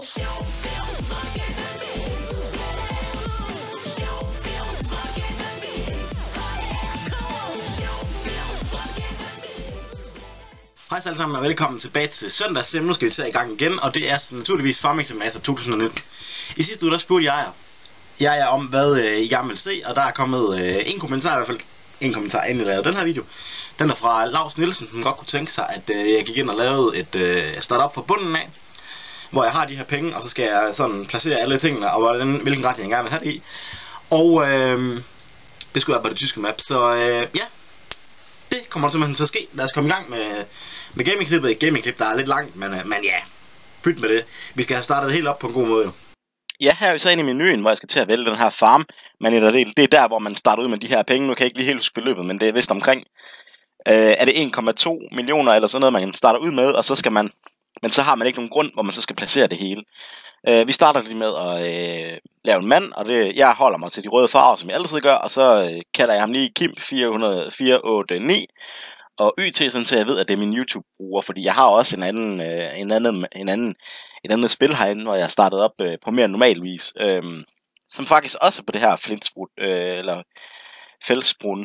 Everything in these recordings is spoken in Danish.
Hej alle sammen og velkommen tilbage til søndagssim. Nu skal vi tage i gang igen, og det er naturligvis Farming Simulator 2019. I sidste uge der spurgte jeg om hvad I gerne vil se, og der er kommet en kommentar, i hvert fald en kommentar inden jeg lavede den her video. Den er fra Lars Nielsen, som godt kunne tænke sig, at jeg gik ind og lavede et startup fra bunden af, hvor jeg har de her penge, og så skal jeg sådan placere alle tingene, og hvilken retning jeg gerne vil have det i. Og det skulle være på det tyske map, så ja, det kommer simpelthen til at ske. Lad os komme i gang med gamingklippet. Et gamingklip, der er lidt langt, men ja, pyt med det. Vi skal have startet det helt op på en god måde. Ja, her er vi så inde i menuen, hvor jeg skal til at vælge den her farm. Men det er der, hvor man starter ud med de her penge. Nu kan jeg ikke lige helt huske beløbet, men det er vist omkring. Er det 1,2 millioner eller sådan noget, man starter ud med, og så skal man. Men så har man ikke nogen grund, hvor man så skal placere det hele. Vi starter lige med at lave en mand, og jeg holder mig til de røde farver, som jeg altid gør, og så kalder jeg ham lige Kim 489 og YT, sådan så jeg ved, at det er min YouTube-bruger, fordi jeg har også et andet spil herinde, hvor jeg har startet op på mere normal vis, som faktisk også på det her Flintsprut, eller Fældsbrun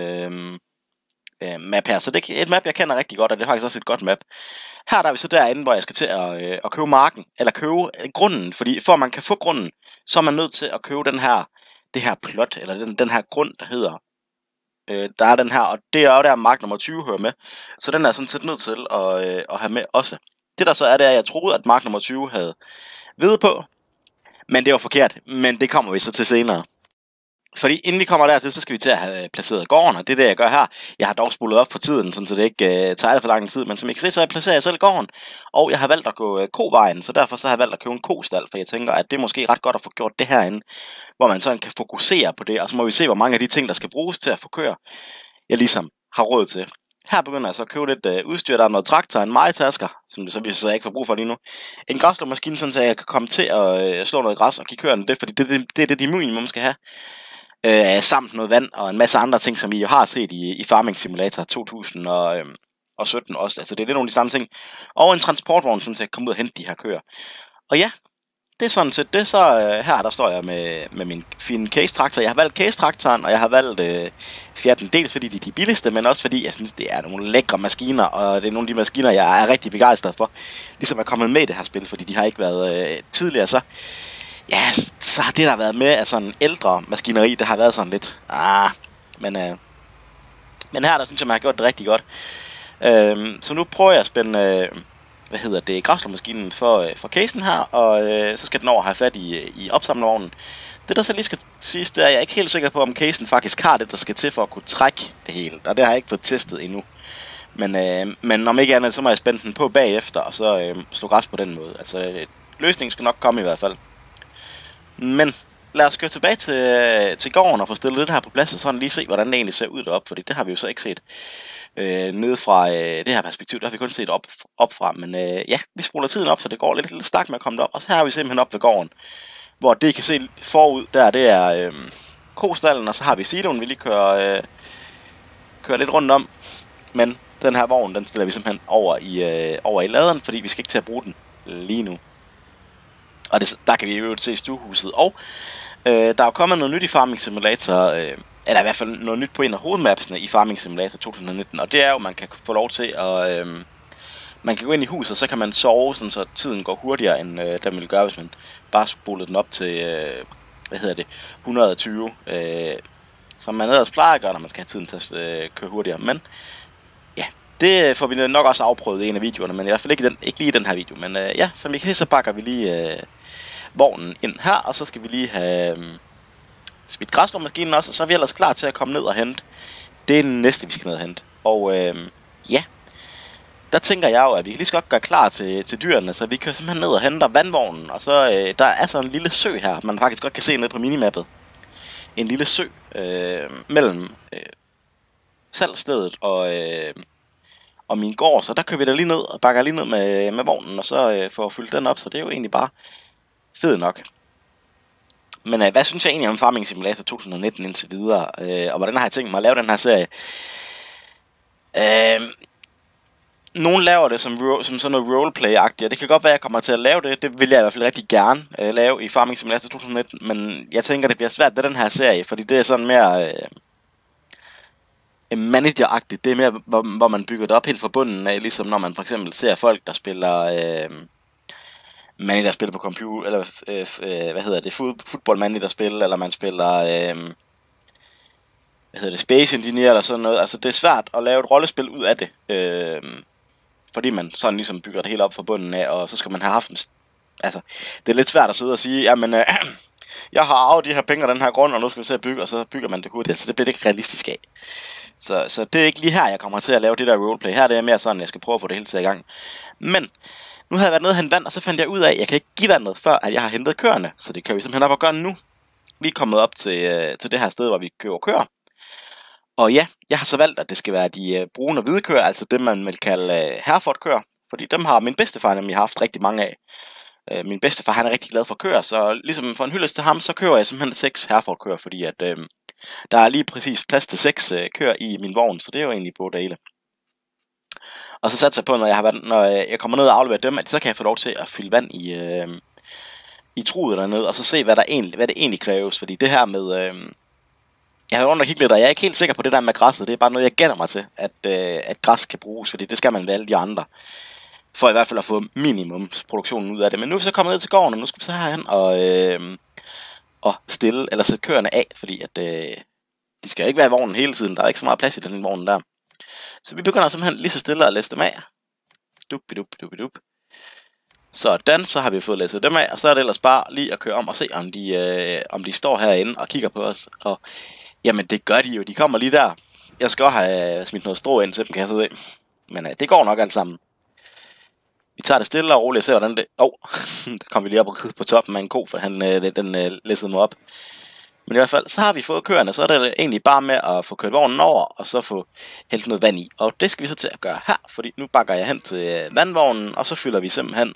map her. Så det er et map, jeg kender rigtig godt, og det er faktisk også et godt map. Her der er vi så derinde, hvor jeg skal til at købe marken, eller købe grunden, fordi for at man kan få grunden, så er man nødt til at købe det her plot, eller den her grund, der hedder, der er den her, og det er jo der mark nummer 20 hører med, så den er sådan set nødt til at have med også. Det der så er, det er, at jeg troede, at mark nummer 20 havde ved på, men det var forkert, men det kommer vi så til senere. Fordi inden vi kommer dertil, så skal vi til at have placeret gården, og det er det, jeg gør her. Jeg har dog spolet op for tiden, så det ikke tager det for lang tid, men som I kan se, så placerer jeg selv gården. Og jeg har valgt at gå kovejen, så derfor så har jeg valgt at købe en kostal, for jeg tænker, at det er måske ret godt at få gjort det herinde, hvor man sådan kan fokusere på det, og så må vi se, hvor mange af de ting, der skal bruges til at få køre, jeg ligesom har råd til. Her begynder jeg så at købe lidt udstyr, der er noget traktor, en majtasker, som det så viser sig, jeg ikke får brug for lige nu. En græsslåmaskine, sådan så jeg kan komme til at slå noget græs og give køerne det, fordi det er det minimum skal have. Samt noget vand og en masse andre ting, som I jo har set i Farming Simulator 2017 også. Altså det er lidt nogle af de samme ting. Og en transportvogn, sådan så jeg kan komme ud og hente de her køer. Og ja, det er sådan set det. Så her der står jeg med min fine case-traktor. Jeg har valgt case-traktoren, og jeg har valgt Fiat'en dels fordi de er de billigste, men også fordi jeg synes, det er nogle lækre maskiner, og det er nogle af de maskiner, jeg er rigtig begejstret for. Ligesom er kommet med i det her spil, fordi de har ikke været tidligere så. Ja, så har det der været med af sådan ældre maskineri, det har været sådan lidt, men her der synes jeg, man har gjort det rigtig godt. Så nu prøver jeg at spænde, græsslåmaskinen for casen her, og så skal den over have fat i opsamlervognen. Det der så lige skal siges, det er, at jeg er ikke helt sikker på, om casen faktisk har det, der skal til for at kunne trække det hele, og det har jeg ikke fået testet endnu. Men om ikke andet, så må jeg spænde den på bagefter, og så slå græs på den måde. Altså, løsningen skal nok komme i hvert fald. Men lad os gå tilbage til gården og få stillet det her på plads, og sådan lige se, hvordan det egentlig ser ud deroppe, fordi det har vi jo så ikke set nede fra det her perspektiv, der har vi kun set op fra, men ja, vi spoler tiden op, så det går lidt stærkt med at komme derop, og så her er vi simpelthen op ved gården, hvor det I kan se forud der, det er kostallen, og så har vi siloen, vi lige kører lidt rundt om, men den her vogn, den stiller vi simpelthen over i laderen, fordi vi skal ikke til at bruge den lige nu. Og der kan vi jo se stuehuset. Og der er jo kommet noget nyt i Farming Simulator, eller i hvert fald noget nyt på en af hovedmapsene i Farming Simulator 2019. Og det er jo, at man kan få lov til at man kan gå ind i huset, og så kan man sove, sådan, så tiden går hurtigere, end den ville gøre, hvis man bare spolede den op til 120. Som man ellers plejer at gøre, når man skal have tiden til at køre hurtigere. Men ja, det får vi nok også afprøvet i en af videoerne, men i hvert fald ikke lige i den her video. Men ja, som I kan se, så pakker vi lige vognen ind her, og så skal vi lige have smidt græsslåmaskinen også, og så er vi ellers klar til at komme ned og hente. Det er næste, vi skal ned og hente. Og ja, der tænker jeg jo, at vi kan lige så godt gøre klar til dyrene, så vi kører simpelthen ned og henter vandvognen, og så der er så en lille sø her, man faktisk godt kan se ned på minimappet. En lille sø mellem salgsstedet og min gård, så der kører vi da lige ned og bakker lige ned med vognen, og så får fyldt den op, så det er jo egentlig bare fedt nok. Men hvad synes jeg egentlig om Farming Simulator 2019 indtil videre, og hvordan har jeg tænkt mig at lave den her serie? Nogen laver det som sådan noget roleplay-agtigt, og det kan godt være, at jeg kommer til at lave det. Det vil jeg i hvert fald rigtig gerne lave i Farming Simulator 2019, men jeg tænker, det bliver svært ved den her serie, fordi det er sådan mere manager-agtigt. Det er mere, hvor man bygger det op helt fra bunden af, ligesom når man for eksempel ser folk, der spiller manager, spiller på computer, eller football manager-spil, eller man spiller Space Engineer eller sådan noget. Altså det er svært at lave et rollespil ud af det, fordi man sådan ligesom bygger det hele op fra bunden af, og så skal man have haft en... Altså, det er lidt svært at sidde og sige, jamen, jeg har arvet de her penge og den her grund, og nu skal vi se at bygge, og så bygger man det hurtigt. Altså, det bliver det ikke realistisk af. Så det er ikke lige her, jeg kommer til at lave det der roleplay. Her det er mere sådan, jeg skal prøve at få det hele til i gang. Men, nu har jeg været nede og hentet vand, og så fandt jeg ud af, at jeg kan ikke give vandet, før at jeg har hentet køerne. Så det kan vi simpelthen op og gøre nu. Vi er kommet op til det her sted, hvor vi køber køer. Og ja, jeg har så valgt, at det skal være de brune og hvide køer, altså det man vil kalde Hereford-køer, fordi dem har min bedstefar nemlig haft rigtig mange af. Min bedstefar, han er rigtig glad for køer, så ligesom for en hyldest til ham, så køber jeg simpelthen 6 Hereford-køer, fordi at der er lige præcis plads til 6 køer i min vogn, så det er jo egentlig på det hele. Og så satser jeg på, når jeg kommer ned og afleverer dem, at så kan jeg få lov til at fylde vand i truet dernede, og så se, hvad det egentlig kræves, fordi det her med... Jeg har rundt og kigget lidt, og jeg er ikke helt sikker på det der med græsset. Det er bare noget, jeg gætter mig til, at græs kan bruges, fordi det skal man ved alle de andre. For i hvert fald at få minimumsproduktionen ud af det. Men nu er vi så kommet ned til gården, og nu skal vi så herhen og stille, eller sætte køerne af, fordi at de skal ikke være i vognen hele tiden. Der er ikke så meget plads i den vognen der. Så vi begynder simpelthen lige så stille at læse dem af. Dup. Sådan, så har vi fået læsset dem af, og så er det ellers bare lige at køre om og se, om de står herinde og kigger på os. Og jamen, det gør de jo. De kommer lige der. Jeg skal også have smidt noget strå ind til dem, kan jeg så se. Men det går nok alt sammen. Vi tager det stille og roligt og ser, hvordan det... der kom vi lige op og ride på toppen med en ko, for den læssede mig op. Men i hvert fald, så har vi fået køerne, så er det egentlig bare med at få kørt vognen over, og så få hældt noget vand i. Og det skal vi så til at gøre her, fordi nu bakker jeg hen til vandvognen, og så fylder vi simpelthen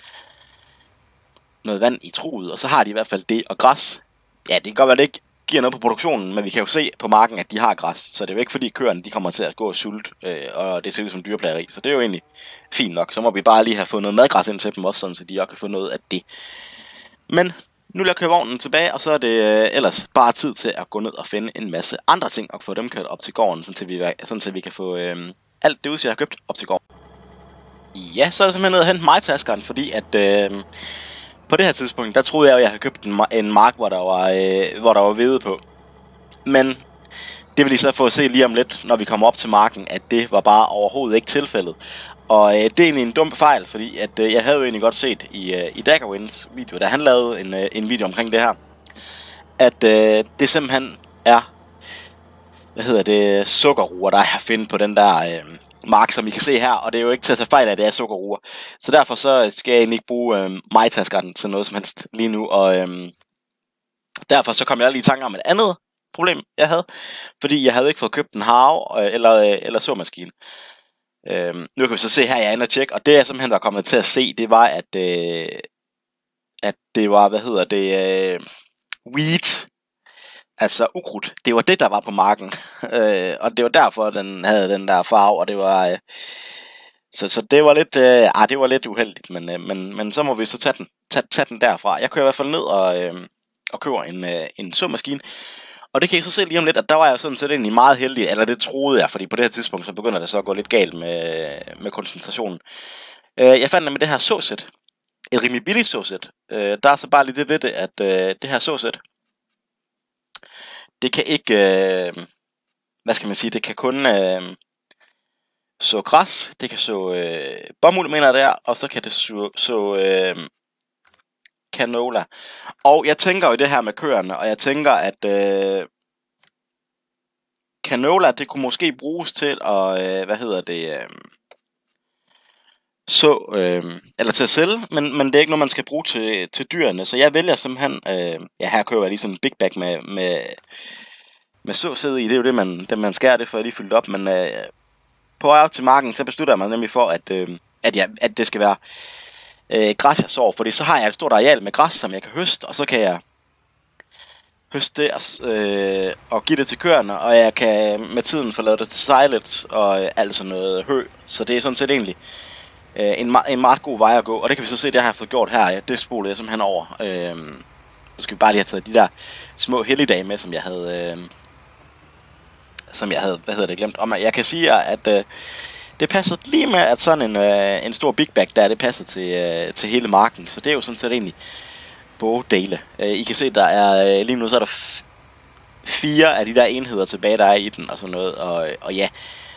noget vand i truet, og så har de i hvert fald det og græs. Ja, det kan godt være, at det ikke giver noget på produktionen, men vi kan jo se på marken, at de har græs, så det er jo ikke fordi køerne de kommer til at gå og sulte, og det ser ud som dyreplageri, så det er jo egentlig fint nok. Så må vi bare lige have fået noget madgræs ind til dem også, sådan, så de også kan få noget af det. Men nu vil jeg køre vognen tilbage, og så er det ellers bare tid til at gå ned og finde en masse andre ting, og få dem kørt op til gården, sådan så vi kan få alt det udstyr, jeg har købt, op til gården. Ja, så er jeg simpelthen ned og hente mig-taskeren, fordi at... på det her tidspunkt, der troede jeg, at jeg havde købt en mark, hvor der var hvede på. Men det vil I så få at se lige om lidt, når vi kommer op til marken, at det var bare overhovedet ikke tilfældet. Og det er egentlig en dum fejl, fordi at jeg havde jo egentlig godt set i Daggerwinds video, da han lavede en video omkring det her, at det simpelthen er, sukkerruer, der er at finde på den der... mark, som I kan se her, og det er jo ikke til at tage fejl af, at det er sukkerruer. Så derfor så skal jeg egentlig ikke bruge mig-taskeren til noget som helst lige nu, og derfor så kom jeg lige i tanke om et andet problem, jeg havde, fordi jeg havde ikke fået købt en harve eller såmaskine. Nu kan vi så se her, jeg er inde og tjekke, og det jeg simpelthen var kommet til at se, det var, at det var, wheat, altså ukrudt. Det var det, der var på marken. Og det var derfor, den havde den der farve, og det var... Så det var lidt... det var lidt uheldigt, men så må vi så tage den derfra. Jeg kører i hvert fald ned og køber en såmaskine. Og det kan I så se lige om lidt, at der var jeg sådan set egentlig meget heldig, eller det troede jeg, fordi på det her tidspunkt, så begynder det så at gå lidt galt med koncentrationen. Jeg fandt med det her såsæt. Et rimelig billigt såsæt. Der er så bare lige det ved det, at det her såsæt, det kan ikke, det kan kun så græs, det kan så bomuld, mener jeg der, og så kan det så canola. Og jeg tænker jo det her med køerne, og jeg tænker, at canola, det kunne måske bruges til at, eller til at sælge, men det er ikke noget, man skal bruge til dyrene, så jeg vælger simpelthen, her køber jeg lige sådan en big bag med såsæd i, det er jo det man skærer det, for jeg lige fyldt op, men på vej op til marken, så beslutter jeg mig nemlig for, at det skal være græs, jeg sår, fordi så har jeg et stort areal med græs, som jeg kan høste, og så kan jeg høste det og give det til køerne, og jeg kan med tiden få lavet det til silage og alt sådan noget hø. Så det er sådan set egentlig en meget god vej at gå, og det kan vi så se, det har jeg fået gjort her. Det spolede jeg simpelthen over. Nu skal vi bare lige have taget de der små helligdage med, som jeg havde, glemt om. Jeg kan sige, at det passer lige med, at sådan en stor big bag der, det passer til hele marken. Så det er jo sådan set egentlig bådele. I kan se, der er lige nu, så er der 4 af de der enheder tilbage, der er i den og sådan noget. Og ja,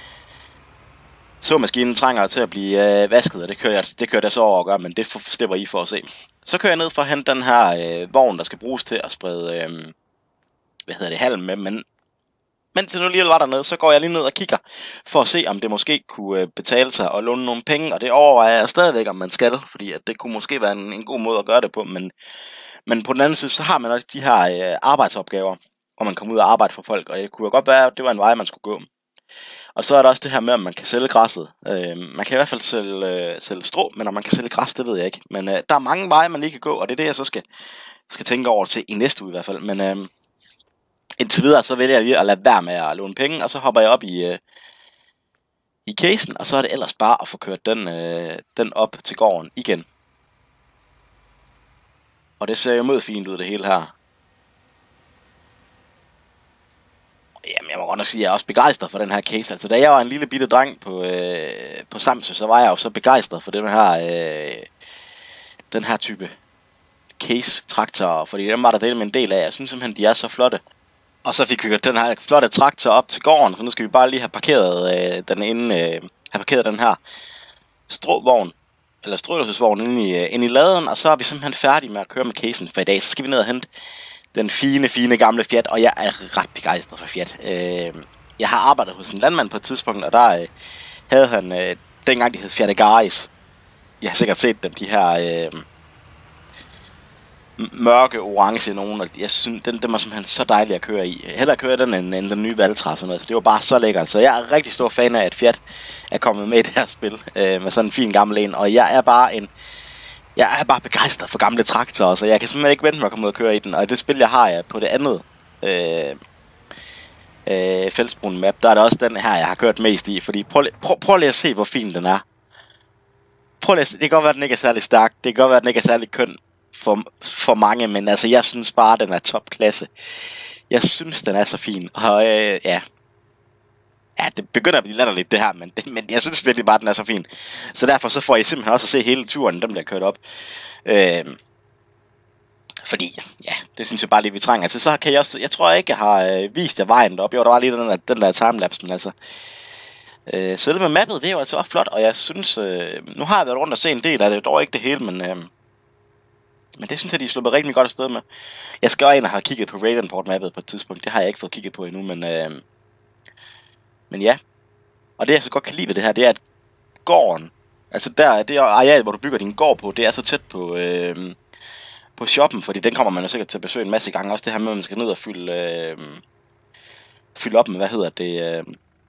så maskinen trænger til at blive vasket, og det kører jeg så over at gøre, men det slipper I for at se. Så kører jeg ned for at hente den her vogn, der skal bruges til at sprede, halm med, men mens jeg nu lige var dernede, så går jeg lige ned og kigger, for at se, om det måske kunne betale sig at låne nogle penge, og det overvejer jeg stadigvæk, om man skal, fordi at det kunne måske være en god måde at gøre det på, men på den anden side, så har man også de her arbejdsopgaver, hvor man kommer ud og arbejde for folk, og det kunne jo godt være, at det var en vej, man skulle gå. Og så er der også det her med, at man kan sælge græsset. Man kan i hvert fald sælge strå, men om man kan sælge græs, det ved jeg ikke. Men der er mange veje, man lige kan gå, og det er det, jeg så skal tænke over til i næste uge i hvert fald. Men indtil videre, så vælger jeg lige at lade være med at låne penge, og så hopper jeg op i casen, og så er det ellers bare at få kørt den op til gården igen. Og det ser jo mod fint ud, det hele her. Jamen, jeg må godt nok sige, at jeg er også begejstret for den her case. Altså, da jeg var en lille bitte dreng på Samsø, så var jeg jo så begejstret for den her type case-traktorer, fordi dem var der del med en del af. Jeg synes simpelthen, de er så flotte. Og så fik vi den her flotte traktor op til gården, så nu skal vi bare lige have parkeret den her stråvogn, eller strøelsesvogn inde i laden, og så er vi simpelthen færdige med at køre med casen for i dag. Så skal vi ned og hente den fine gamle Fiat, og jeg er ret begejstret for Fiat. Jeg har arbejdet hos en landmand på et tidspunkt, og der havde han, dengang de hed Fiat Agaris. Jeg har sikkert set dem, de her mørke orange nogen, og jeg synes, den var simpelthen så dejlig at køre i. Hellere køre den end den nye Valtra, sådan noget. Så det var bare så lækkert. Så jeg er rigtig stor fan af, at Fiat er kommet med i det her spil, med sådan en fin gammel en, og jeg er bare begejstret for gamle traktorer, så jeg kan simpelthen ikke vente med at komme ud og køre i den. Og det spil, jeg har på det andet Felsbrun map, der er det også den her, jeg har kørt mest i. Fordi prøv lige at se, hvor fin den er. Prøv lige at se, det kan godt være, at den ikke er særlig stærk. Det kan godt være, at den ikke er særlig køn for mange, men altså, jeg synes bare, den er topklasse. Jeg synes, den er så fin. Og ja, det begynder at blive latterligt det her, men jeg synes virkelig bare, den er så fin. Så derfor så får I simpelthen også at se hele turen, den bliver kørt op. Fordi, ja, det synes jeg bare lige, vi trænger til. Så kan jeg også, jeg tror ikke, jeg har vist jer vejen deroppe. Jo, der var lige den der timelapse, men altså, selve mappet, det er jo altså også flot, og jeg synes, nu har jeg været rundt og se en del af det, dog ikke det hele, men det synes jeg, de er sluppet rigtig godt afsted med. Jeg skal også ind og have kigget på Ravenport-mappet på et tidspunkt. Det har jeg ikke fået kigget på endnu, men ja. Og det jeg så godt kan lide ved det her, det er, at gården, altså det areal, hvor du bygger din gård på, det er så tæt på shoppen, fordi den kommer man jo sikkert til at besøge en masse gange. Også det her med, at man skal ned og fylde op med,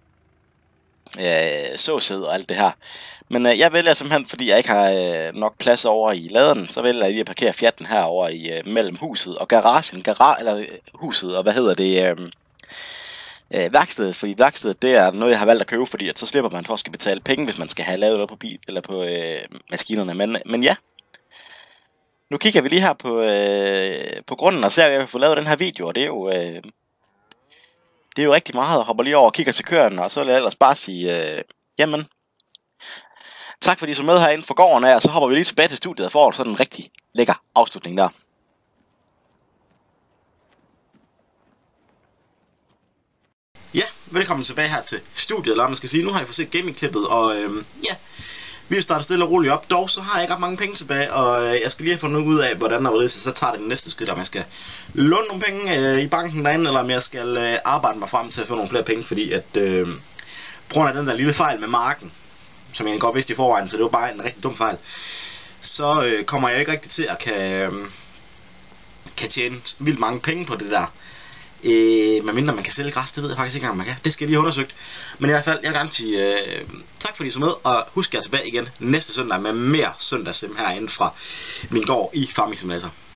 såsæd og alt det her. Men jeg vælger simpelthen, fordi jeg ikke har nok plads over i laden, så vælger jeg lige at parkere Fiaten herover i mellem huset og garagen, eller huset og værkstedet, fordi værkstedet, det er noget, jeg har valgt at købe, fordi at så slipper man for at skal betale penge, hvis man skal have lavet noget på bil eller på maskinerne. Men ja, nu kigger vi lige her på grunden og ser, at jeg vil få lavet den her video, og det er jo rigtig meget, og hopper lige over og kigger til køren, og så vil jeg ellers bare sige, jamen, tak fordi I så med herinde for gården af, og så hopper vi lige tilbage til studiet og får sådan en rigtig lækker afslutning der. Ja, velkommen tilbage her til studiet, eller man skal sige. Nu har jeg fået set gaming-klippet, og ja, vi har startet stille og roligt op. Dog så har jeg ikke ret mange penge tilbage, og jeg skal lige have fundet ud af, hvordan der var det, så tager det næste skridt, om jeg skal låne nogle penge i banken derinde, eller om jeg skal arbejde mig frem til at få nogle flere penge, fordi at på grund af den der lille fejl med marken, som jeg godt vidste i forvejen, så det var bare en rigtig dum fejl, så kommer jeg ikke rigtig til at kan tjene vildt mange penge på det der. Medmindre man kan sælge græs, det ved jeg faktisk ikke engang man kan. Det skal jeg lige have undersøgt. Men i hvert fald, jeg vil gerne sige tak fordi I så med, og husk jer tilbage igen næste søndag med mere søndagssim herinde fra min gård i Farming Simulator.